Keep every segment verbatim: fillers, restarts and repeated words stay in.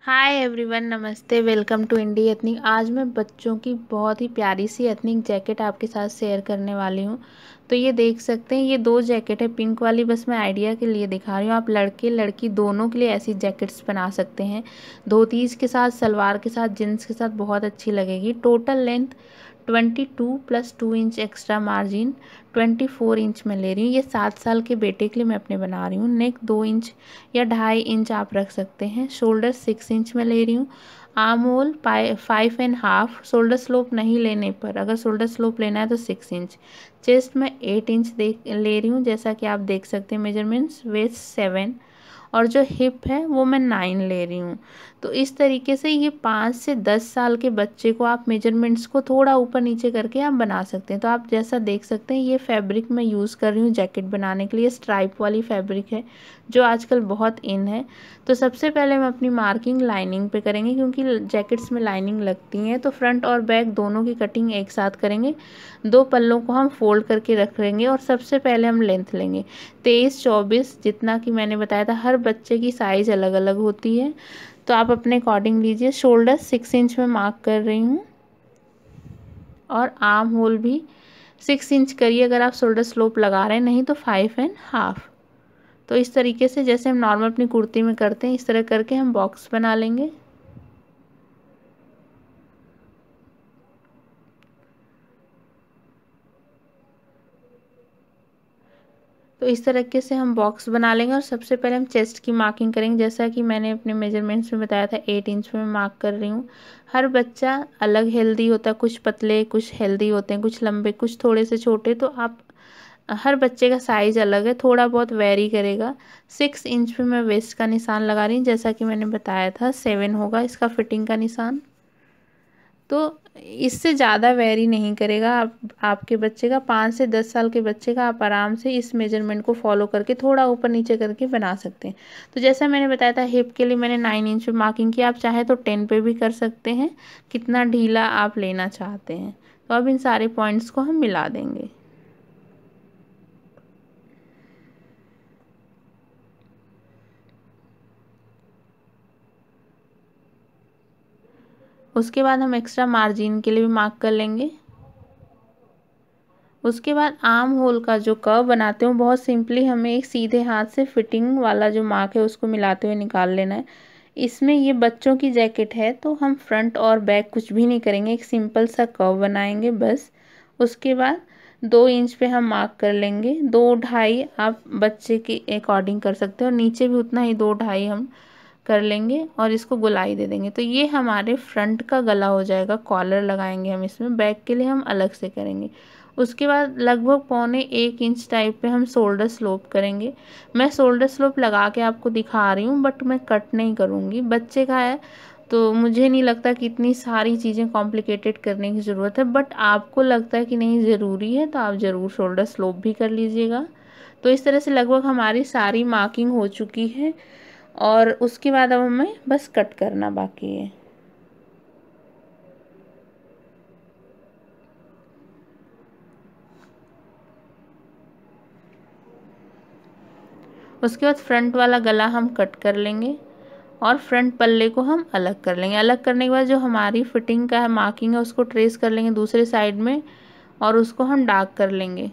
हाय everyone, नमस्ते। Welcome to Indie Ethnic. आज मैं बच्चों की बहुत ही प्यारी सी एथनिक जैकेट आपके साथ शेयर करने वाली हूँ। तो ये देख सकते हैं, ये दो जैकेट है। पिंक वाली बस मैं आइडिया के लिए दिखा रही हूँ। आप लड़के लड़की दोनों के लिए ऐसी जैकेट्स बना सकते हैं। धोतीज के साथ, सलवार के साथ, जीन्स के साथ बहुत अच्छी लगेगी। Total length twenty two plus two inch extra margin twenty four inch में ले रही हूँ। ये सात साल के बेटे के लिए मैं अपने बना रही हूँ। नेक दो इंच या ढाई इंच आप रख सकते हैं। शोल्डर सिक्स इंच में ले रही हूँ। Arm hole five and half. Shoulder slope नहीं लेने पर, अगर शोल्डर स्लोप लेना है तो सिक्स इंच। चेस्ट में एट इंच दे ले रही हूँ, जैसा कि आप देख सकते हैं मेजरमेंट्स। वेस्ट सेवन और जो हिप है वो मैं नाइन ले रही हूँ। तो इस तरीके से ये पाँच से दस साल के बच्चे को आप मेजरमेंट्स को थोड़ा ऊपर नीचे करके आप बना सकते हैं। तो आप जैसा देख सकते हैं, ये फैब्रिक मैं यूज़ कर रही हूँ जैकेट बनाने के लिए। स्ट्राइप वाली फैब्रिक है जो आजकल बहुत इन है। तो सबसे पहले हम अपनी मार्किंग लाइनिंग पे करेंगे, क्योंकि जैकेट्स में लाइनिंग लगती हैं। तो फ्रंट और बैक दोनों की कटिंग एक साथ करेंगे। दो पल्लों को हम फोल्ड करके रख लेंगे और सबसे पहले हम लेंथ लेंगे तेईस चौबीस, जितना कि मैंने बताया था। हर बच्चे की साइज़ अलग अलग होती है, तो आप अपने अकॉर्डिंग लीजिए। शोल्डर सिक्स इंच में मार्क कर रही हूँ और आर्म होल भी सिक्स इंच करिए अगर आप शोल्डर स्लोप लगा रहे हैं, नहीं तो फाइव एंड हाफ। तो इस तरीके से जैसे हम नॉर्मल अपनी कुर्ती में करते हैं, इस तरह करके हम बॉक्स बना लेंगे। तो इस तरीके से हम बॉक्स बना लेंगे और सबसे पहले हम चेस्ट की मार्किंग करेंगे, जैसा कि मैंने अपने मेजरमेंट्स में बताया था। एट इंच में मार्क कर रही हूँ। हर बच्चा अलग हेल्दी होता है, कुछ पतले कुछ हेल्दी होते हैं, कुछ लंबे कुछ थोड़े से छोटे। तो आप हर बच्चे का साइज़ अलग है, थोड़ा बहुत वेरी करेगा। सिक्स इंच पे मैं वेस्ट का निशान लगा रही हूँ, जैसा कि मैंने बताया था। सेवन होगा इसका फिटिंग का निशान। तो इससे ज़्यादा वेरी नहीं करेगा आप आपके बच्चे का। पाँच से दस साल के बच्चे का आप आराम से इस मेजरमेंट को फॉलो करके थोड़ा ऊपर नीचे करके बना सकते हैं। तो जैसा मैंने बताया था, हिप के लिए मैंने नाइन इंच पे मार्किंग की। आप चाहे तो टेन पे भी कर सकते हैं, कितना ढीला आप लेना चाहते हैं। तो अब इन सारे पॉइंट्स को हम मिला देंगे। उसके बाद हम एक्स्ट्रा मार्जिन के लिए भी मार्क कर लेंगे। उसके बाद आर्म होल का जो कर्व बनाते हैं, बहुत सिंपली हमें एक सीधे हाथ से फिटिंग वाला जो मार्क है उसको मिलाते हुए निकाल लेना है। इसमें ये बच्चों की जैकेट है, तो हम फ्रंट और बैक कुछ भी नहीं करेंगे, एक सिंपल सा कर्व बनाएंगे बस। उसके बाद दो इंच पे हम मार्क कर लेंगे। दो ढाई आप बच्चे के अकॉर्डिंग कर सकते हो, और नीचे भी उतना ही दो ढाई हम कर लेंगे और इसको गोलाई दे देंगे। तो ये हमारे फ्रंट का गला हो जाएगा। कॉलर लगाएंगे हम इसमें, बैक के लिए हम अलग से करेंगे। उसके बाद लगभग पौने एक इंच टाइप पे हम शोल्डर स्लोप करेंगे। मैं शोल्डर स्लोप लगा के आपको दिखा रही हूँ, बट मैं कट नहीं करूँगी। बच्चे का है तो मुझे नहीं लगता कि इतनी सारी चीज़ें कॉम्प्लिकेटेड करने की ज़रूरत है, बट आपको लगता है कि नहीं ज़रूरी है तो आप ज़रूर शोल्डर स्लोप भी कर लीजिएगा। तो इस तरह से लगभग हमारी सारी मार्किंग हो चुकी है और उसके बाद अब हमें बस कट करना बाकी है। उसके बाद फ्रंट वाला गला हम कट कर लेंगे और फ्रंट पल्ले को हम अलग कर लेंगे। अलग करने के बाद जो हमारी फिटिंग का है मार्किंग है उसको ट्रेस कर लेंगे दूसरे साइड में और उसको हम डार्क कर लेंगे।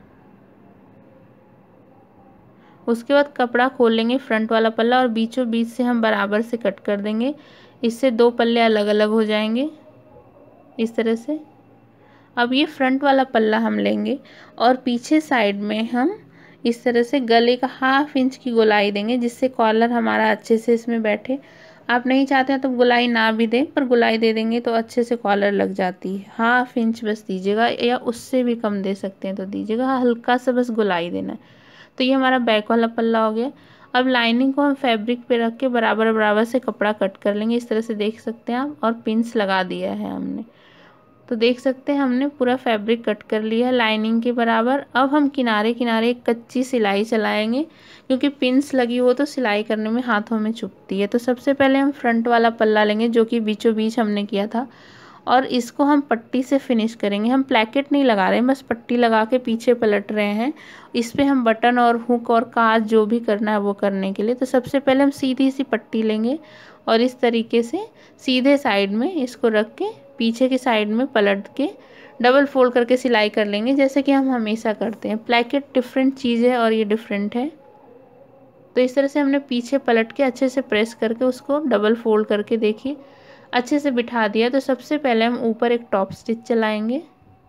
उसके बाद कपड़ा खोल लेंगे फ्रंट वाला पल्ला और बीचों बीच से हम बराबर से कट कर देंगे। इससे दो पल्ले अलग अलग हो जाएंगे इस तरह से। अब ये फ्रंट वाला पल्ला हम लेंगे और पीछे साइड में हम इस तरह से गले का हाफ इंच की गोलाई देंगे, जिससे कॉलर हमारा अच्छे से इसमें बैठे। आप नहीं चाहते हैं तो गोलाई ना भी दें, पर गोलाई दे देंगे तो अच्छे से कॉलर लग जाती है। हाफ इंच बस दीजिएगा, या उससे भी कम दे सकते हैं तो दीजिएगा, हल्का सा बस गोलाई देना है। तो ये हमारा बैक वाला पल्ला हो गया। अब लाइनिंग को हम फैब्रिक पे रख के बराबर बराबर से कपड़ा कट कर लेंगे, इस तरह से देख सकते हैं आप। और पिंस लगा दिया है हमने, तो देख सकते हैं हमने पूरा फैब्रिक कट कर लिया है लाइनिंग के बराबर। अब हम किनारे किनारे एक कच्ची सिलाई चलाएंगे, क्योंकि पिंस लगी हो तो सिलाई करने में हाथों में चुभती है। तो सबसे पहले हम फ्रंट वाला पल्ला लेंगे जो कि बीचों बीच हमने किया था, और इसको हम पट्टी से फिनिश करेंगे। हम प्लैकेट नहीं लगा रहे हैं, बस पट्टी लगा के पीछे पलट रहे हैं। इस पे हम बटन और हुक और काज जो भी करना है वो करने के लिए। तो सबसे पहले हम सीधी सी पट्टी लेंगे और इस तरीके से सीधे साइड में इसको रख के पीछे की साइड में पलट के डबल फोल्ड करके सिलाई कर लेंगे, जैसे कि हम हमेशा करते हैं। प्लैकेट डिफरेंट चीज़ है और ये डिफरेंट है। तो इस तरह से हमने पीछे पलट के अच्छे से प्रेस करके उसको डबल फोल्ड करके देखिए अच्छे से बिठा दिया। तो सबसे पहले हम ऊपर एक टॉप स्टिच चलाएंगे।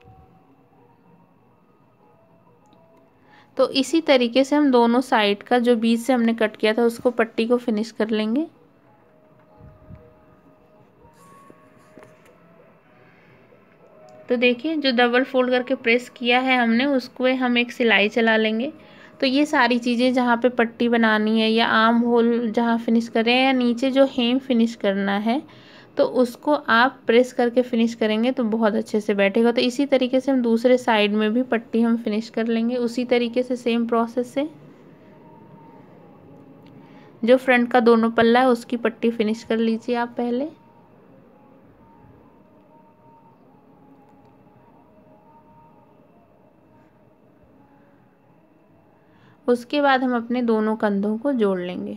तो इसी तरीके से हम दोनों साइड का जो बीच से हमने कट किया था उसको पट्टी को फिनिश कर लेंगे। तो देखिए जो डबल फोल्ड करके प्रेस किया है हमने उसको हम एक सिलाई चला लेंगे। तो ये सारी चीज़ें जहाँ पे पट्टी बनानी है या आर्म होल जहाँ फिनिश कर रहे हैं या नीचे जो हेम फिनिश करना है तो उसको आप प्रेस करके फिनिश करेंगे तो बहुत अच्छे से बैठेगा। तो इसी तरीके से हम दूसरे साइड में भी पट्टी हम फिनिश कर लेंगे उसी तरीके से सेम प्रोसेस से। जो फ्रंट का दोनों पल्ला है उसकी पट्टी फिनिश कर लीजिए आप पहले। उसके बाद हम अपने दोनों कंधों को जोड़ लेंगे।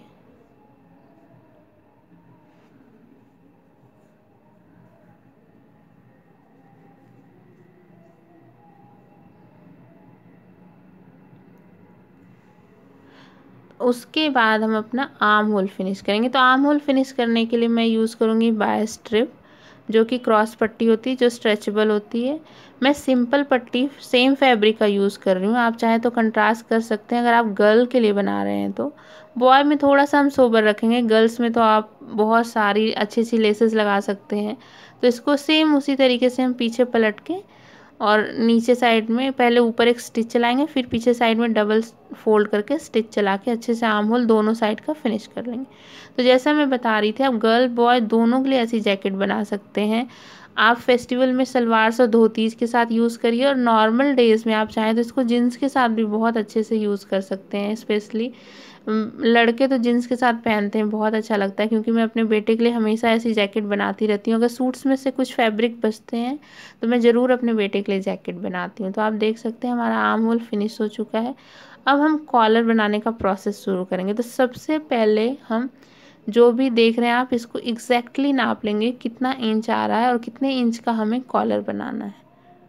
उसके बाद हम अपना आर्म होल फिनिश करेंगे। तो आर्म होल फिनिश करने के लिए मैं यूज़ करूँगी बाय स्ट्रिप, जो कि क्रॉस पट्टी होती है जो स्ट्रेचेबल होती है। मैं सिंपल पट्टी सेम फैब्रिक का यूज़ कर रही हूँ, आप चाहे तो कंट्रास्ट कर सकते हैं अगर आप गर्ल के लिए बना रहे हैं। तो बॉय में थोड़ा सा हम सोबर रखेंगे, गर्ल्स में तो आप बहुत सारी अच्छी अच्छी लेसेस लगा सकते हैं। तो इसको सेम उसी तरीके से हम पीछे पलट के और नीचे साइड में पहले ऊपर एक स्टिच चलाएंगे, फिर पीछे साइड में डबल फोल्ड करके स्टिच चला के अच्छे से आर्म होल दोनों साइड का फिनिश कर लेंगे। तो जैसा मैं बता रही थी आप गर्ल बॉय दोनों के लिए ऐसी जैकेट बना सकते हैं। आप फेस्टिवल में सलवार और धोतीज के साथ यूज़ करिए और नॉर्मल डेज़ में आप चाहें तो इसको जीन्स के साथ भी बहुत अच्छे से यूज़ कर सकते हैं। स्पेशली लड़के तो जीन्स के साथ पहनते हैं, बहुत अच्छा लगता है। क्योंकि मैं अपने बेटे के लिए हमेशा ऐसी जैकेट बनाती रहती हूँ। अगर सूट्स में से कुछ फैब्रिक बचते हैं तो मैं ज़रूर अपने बेटे के लिए जैकेट बनाती हूँ। तो आप देख सकते हैं हमारा आर्म होल फिनिश हो चुका है। अब हम कॉलर बनाने का प्रोसेस शुरू करेंगे। तो सबसे पहले हम जो भी देख रहे हैं आप इसको एग्जैक्टली नाप लेंगे कितना इंच आ रहा है और कितने इंच का हमें कॉलर बनाना है।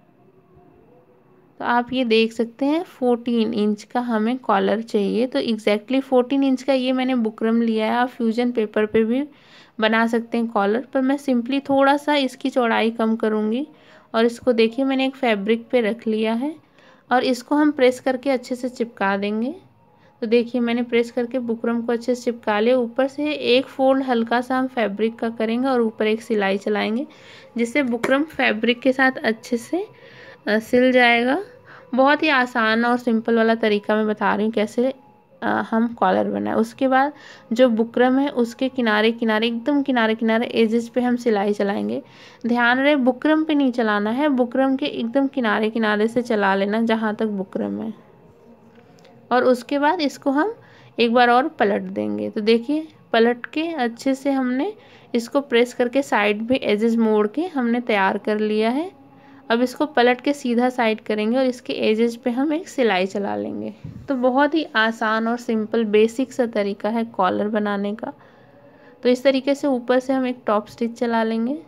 तो आप ये देख सकते हैं फोर्टीन इंच का हमें कॉलर चाहिए। तो एग्जैक्टली फोर्टीन इंच का ये मैंने बुकरम लिया है। आप फ्यूजन पेपर पे भी बना सकते हैं कॉलर, पर मैं सिंपली थोड़ा सा इसकी चौड़ाई कम करूँगी। और इसको देखिए मैंने एक फैब्रिक पे रख लिया है और इसको हम प्रेस करके अच्छे से चिपका देंगे। तो देखिए मैंने प्रेस करके बुकरम को अच्छे से चिपका लिया। ऊपर से एक फोल्ड हल्का सा हम फैब्रिक का करेंगे और ऊपर एक सिलाई चलाएंगे, जिससे बुकरम फैब्रिक के साथ अच्छे से सिल जाएगा। बहुत ही आसान और सिंपल वाला तरीका मैं बता रही हूँ कैसे आ, हम कॉलर बनाए। उसके बाद जो बुकरम है उसके किनारे किनारे एकदम किनारे किनारे एजेस पे हम सिलाई चलाएंगे। ध्यान रहे बुकरम पे नहीं चलाना है, बुकरम के एकदम किनारे किनारे से चला लेना जहाँ तक बुकरम है। और उसके बाद इसको हम एक बार और पलट देंगे। तो देखिए पलट के अच्छे से हमने इसको प्रेस करके साइड पे एजेस मोड़ के हमने तैयार कर लिया है। अब इसको पलट के सीधा साइड करेंगे और इसके एजेस पे हम एक सिलाई चला लेंगे। तो बहुत ही आसान और सिंपल बेसिक सा तरीका है कॉलर बनाने का। तो इस तरीके से ऊपर से हम एक टॉप स्टिच चला लेंगे।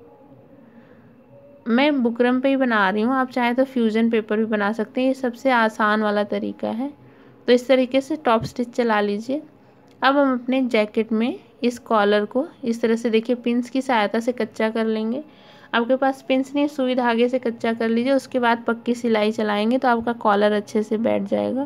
मैं बुकरम पे ही बना रही हूँ, आप चाहें तो फ्यूजन पेपर भी बना सकते हैं, ये सबसे आसान वाला तरीका है। तो इस तरीके से टॉप स्टिच चला लीजिए। अब हम अपने जैकेट में इस कॉलर को इस तरह से देखिए पिंस की सहायता से कच्चा कर लेंगे। आपके पास पिंस नहीं, सुई धागे से कच्चा कर लीजिए। उसके बाद पक्की सिलाई चलाएंगे तो आपका कॉलर अच्छे से बैठ जाएगा।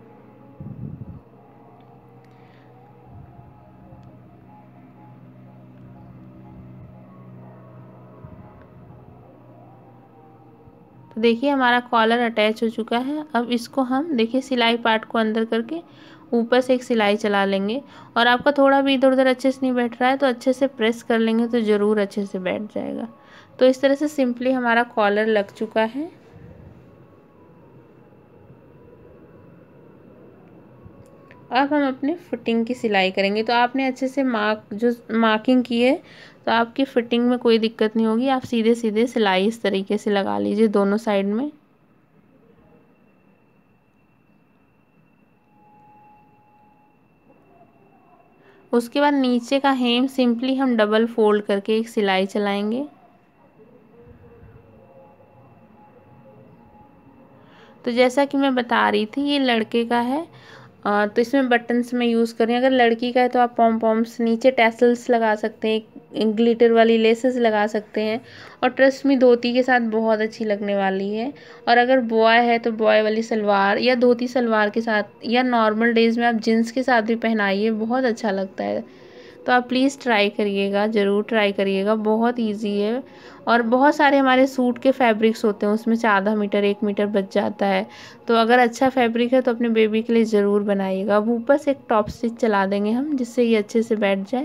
तो देखिए हमारा कॉलर अटैच हो चुका है। अब इसको हम देखिए सिलाई पार्ट को अंदर करके ऊपर से एक सिलाई चला लेंगे। और आपका थोड़ा भी इधर उधर अच्छे से नहीं बैठ रहा है तो अच्छे से प्रेस कर लेंगे तो ज़रूर अच्छे से बैठ जाएगा। तो इस तरह से सिंपली हमारा कॉलर लग चुका है। अब हम अपने फिटिंग की सिलाई करेंगे। तो आपने अच्छे से मार्क जो मार्किंग की है तो आपकी फिटिंग में कोई दिक्कत नहीं होगी। आप सीधे सीधे सिलाई इस तरीके से लगा लीजिए दोनों साइड में। उसके बाद नीचे का हेम सिंपली हम डबल फोल्ड करके एक सिलाई चलाएंगे। तो जैसा कि मैं बता रही थी ये लड़के का है, आ, तो इसमें बटन्स में यूज़ करें। अगर लड़की का है तो आप पॉम पॉम्स नीचे टैसल्स लगा सकते हैं, ग्लिटर वाली लेसेस लगा सकते हैं, और ट्रस्ट में धोती के साथ बहुत अच्छी लगने वाली है। और अगर बॉय है तो बॉय वाली सलवार या धोती सलवार के साथ, या नॉर्मल डेज़ में आप जीन्स के साथ भी पहनाइए, बहुत अच्छा लगता है। तो आप प्लीज़ ट्राई करिएगा, ज़रूर ट्राई करिएगा, बहुत इजी है। और बहुत सारे हमारे सूट के फैब्रिक्स होते हैं, उसमें से आधा मीटर एक मीटर बच जाता है। तो अगर अच्छा फैब्रिक है तो अपने बेबी के लिए ज़रूर बनाइएगा। अब ऊपर से एक टॉप स्टिच चला देंगे हम, जिससे ये अच्छे से बैठ जाए।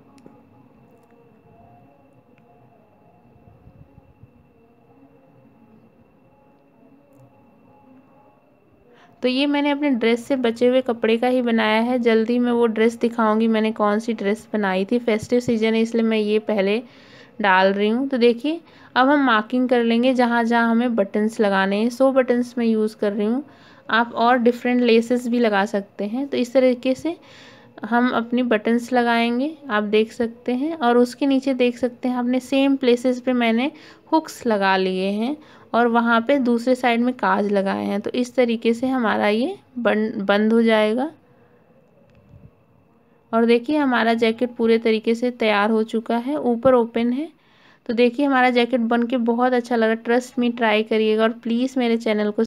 तो ये मैंने अपने ड्रेस से बचे हुए कपड़े का ही बनाया है। जल्दी मैं वो ड्रेस दिखाऊंगी मैंने कौन सी ड्रेस बनाई थी। फेस्टिव सीजन है इसलिए मैं ये पहले डाल रही हूँ। तो देखिए अब हम मार्किंग कर लेंगे जहाँ जहाँ हमें बटन्स लगाने हैं। सौ बटन्स मैं यूज़ कर रही हूँ, आप और डिफरेंट लेसेस भी लगा सकते हैं। तो इस तरीके से हम अपनी बटन्स लगाएंगे, आप देख सकते हैं। और उसके नीचे देख सकते हैं आपने सेम प्लेसेस पे मैंने हुक्स लगा लिए हैं, और वहाँ पे दूसरे साइड में काज लगाए हैं। तो इस तरीके से हमारा ये बंद बंद हो जाएगा। और देखिए हमारा जैकेट पूरे तरीके से तैयार हो चुका है, ऊपर ओपन है। तो देखिए हमारा जैकेट बन के बहुत अच्छा लगा। ट्रस्ट मी, ट्राई करिएगा और प्लीज़ मेरे चैनल को